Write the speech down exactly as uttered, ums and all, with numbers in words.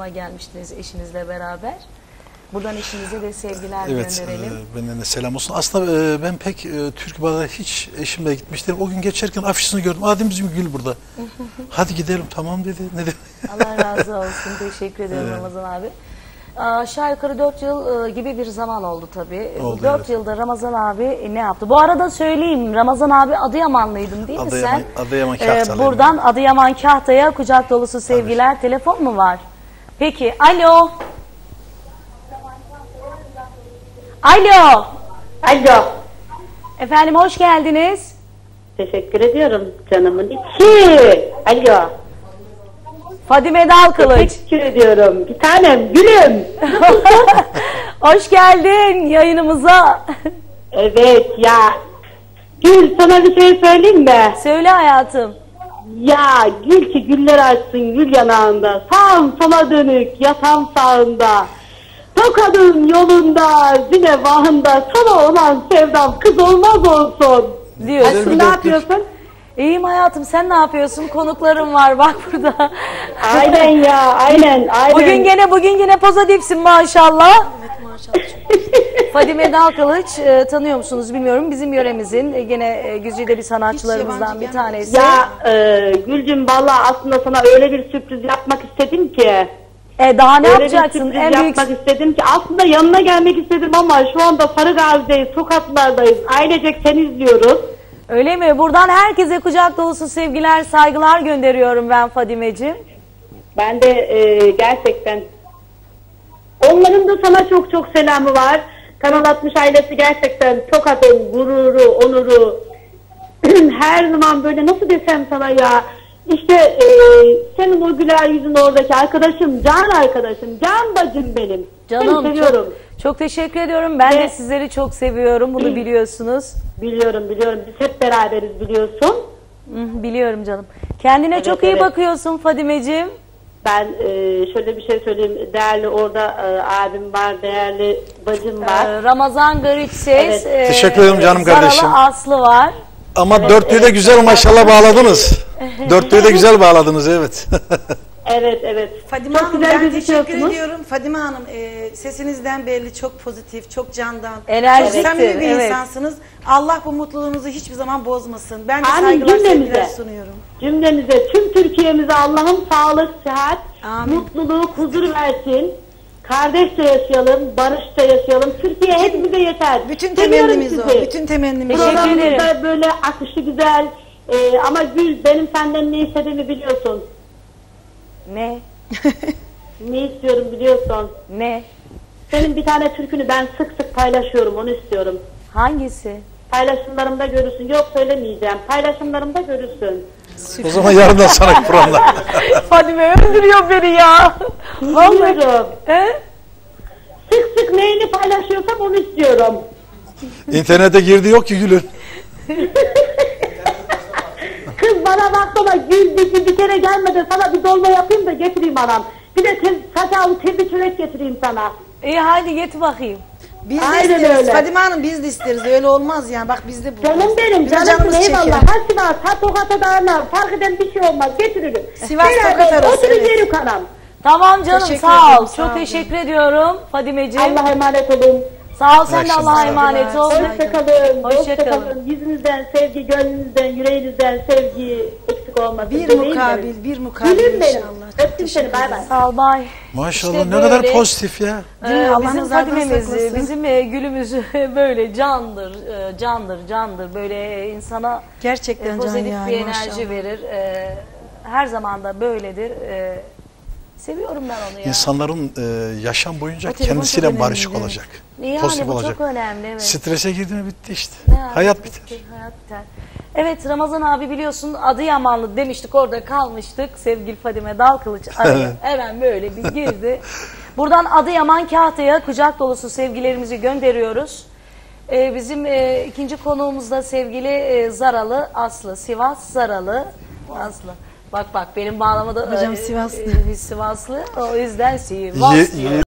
gelmiştiniz eşinizle beraber. Buradan eşinize de sevgiler evet, gönderelim. Evet, benden de selam olsun. Aslında e, ben pek e, Türk Bar'a hiç eşimle gitmiştim. O gün geçerken afişini gördüm. Adem bizim Gül burada. Hadi gidelim, tamam dedi. Ne dedi? Allah razı olsun. Teşekkür ederim evet. Ramazan abi. Aşağı yukarı dört yıl gibi bir zaman oldu tabii. Oldu, dört evet. yılda Ramazan abi ne yaptı? Bu arada söyleyeyim, Ramazan abi Adıyamanlıydın değil mi Adıyaman, sen? Adıyaman Kahtalıyım. Ee, buradan Adıyaman Kahta'ya kucak dolusu sevgiler. Evet. Telefon mu var? Peki, alo. Alo. Alo. Efendim hoş geldiniz. Teşekkür ediyorum canımın içi. Alo. Fadime Dalkılıç. Teşekkür ediyorum. Bir tanem gülüm. Hoş geldin yayınımıza. Evet ya. Gül, sana bir şey söyleyeyim mi? Söyle hayatım. Ya gül ki güller açsın gül yanağında. Sağım sola dönük yatan sağında. Tokadın yolunda zine vahında. Sana olan sevdam kız olmaz olsun. Diyor. Aşkım ne yapıyorsun? İyiyim hayatım, sen ne yapıyorsun? Konuklarım var bak burada. Aynen ya, aynen, aynen. Bugün gene bugün gene pozitifsin maşallah. Evet maşallah. Fadime Dalkılıç e, tanıyor musunuz bilmiyorum. Bizim yöremizin e, gene e, güzide bir sanatçılarımızdan bir tanesi. Ya e, Gülcüm vallahi aslında sana öyle bir sürpriz yapmak istedim ki. E daha ne öyle yapacaksın? Bir en büyük yapmak istedim ki aslında yanına gelmek istedim ama şu anda Sarıgazi'deyiz, sokaklardayız. Ailecek seni izliyoruz. Öyle mi? Buradan herkese kucak dolusu sevgiler, saygılar gönderiyorum ben Fadimeciğim. Ben de e, gerçekten onların da sana çok çok selamı var. Kanal altmış ailesi gerçekten Tokat'ın gururu, onuru. Her zaman böyle nasıl desem sana ya. İşte e, senin o güler yüzün oradaki arkadaşım, can arkadaşım, can bacım benim. Canım seni seviyorum. Çok, çok teşekkür ediyorum. Ben Ve, de sizleri çok seviyorum. Bunu biliyorsunuz. Biliyorum biliyorum. Biz hep beraberiz biliyorsun. Biliyorum canım. Kendine evet, çok iyi evet. bakıyorsun Fadimeciğim. Ben e, şöyle bir şey söyleyeyim. Değerli orada e, abim var, değerli bacım var. Ee, Ramazan Garip Ses. Evet. E, Teşekkür ederim canım kardeşim. Zaralı Aslı var. Ama evet, dörtlüğü evet, de güzel evet, maşallah bağladınız. Dörtlüğü de güzel bağladınız evet. Evet evet. Fadime çok Hanım ben teşekkür ediyorum. Fadime Hanım e, sesinizden belli çok pozitif, çok candan, enerjiktir, çok samimi bir evet. insansınız. Allah bu mutluluğunuzu hiçbir zaman bozmasın. Ben de Amin, saygılar cümlemize, sevgiler sunuyorum. Cümlemize, tüm Türkiye'mize Allah'ın sağlık, sıhhat, Amin. mutluluk, huzur versin. Kardeşçe yaşayalım, barışça yaşayalım. Türkiye hepimize yeter. Bütün temennimiz o. Bütün temennimiz. Teşekkür ederim. Böyle akışı güzel. Ee, ama Gül, benim senden ne istediğimi biliyorsun. Ne? Ne istiyorum biliyorsun. Ne? Senin bir tane türkünü ben sık sık paylaşıyorum, onu istiyorum. Hangisi? Paylaşımlarımda görürsün. Yok söylemeyeceğim. Paylaşımlarımda görürsün. O zaman yarından sonraki programda. Fadime öldürüyor beni ya. Vallahi. He? Sık sık neyini paylaşıyorsam onu istiyorum. İnternete girdi yok ki Gül'ün. Kız bana baksana Gül bir, bir kere gelmedi sana bir dolma yapayım da getireyim anam. Bir de tez, saçalı tezli çörek getireyim sana. İyi hadi get bakayım. Biz Aynen de isteriz. öyle. Fadime Hanım biz de isteriz. Öyle olmaz yani. Bak biz de bu. Canım benim, canım eyvallah. Ha Sivas, ha Tokat'a dağına fark eden bir şey olmaz. Getiririm. Sivas Tokat arası. Oturun Evet. yeri kanam. Tamam canım Teşekkür sağ ol. ederim, Çok sağ olun. teşekkür ediyorum Fadimeciğim. Allah'a emanet olun. Sağ ol sen de Allah'a emanet ol. Hoşçakalın. Hoşçakalın. Hoşçakalın. Yüzünüzden sevgi, gönlünüzden, yüreğinizden sevgi eksik olmasın. Bir mukabil, bir mukabil Gülüm benim. inşallah. Öptüm seni, bay bay. Sağ ol bay. Maşallah İşte ne böyle, kadar pozitif ya. Ee, Allah bizim nazardan Fadime'miz, saklasın. bizim e, gülümüz böyle candır, e, candır, candır. Böyle insana Gerçekten e, can pozitif yani, bir enerji maşallah. verir. E, her zaman da böyledir. E, seviyorum ben onu ya. İnsanların e, yaşam boyunca O telefon kendisiyle çok barışık önemli, olacak. Yani Pozitif bu olacak. çok önemli. Evet. Strese girdi mi bitti işte. Ne Hayat abi, biter. Hayat biter. Evet Ramazan abi biliyorsun Adıyamanlı demiştik, orada kalmıştık. Sevgili Fadime Dalkılıç araya hemen böyle bir girdi. Buradan Adıyaman Kahta'ya kucak dolusu sevgilerimizi gönderiyoruz. Ee, bizim e, ikinci konuğumuz da sevgili e, Zaralı Aslı. Sivas Zaralı Aslı. Bak bak benim bağlamada Hocam e, Sivaslı. E, Sivaslı. O yüzden Sivas Ye, diyor. ye,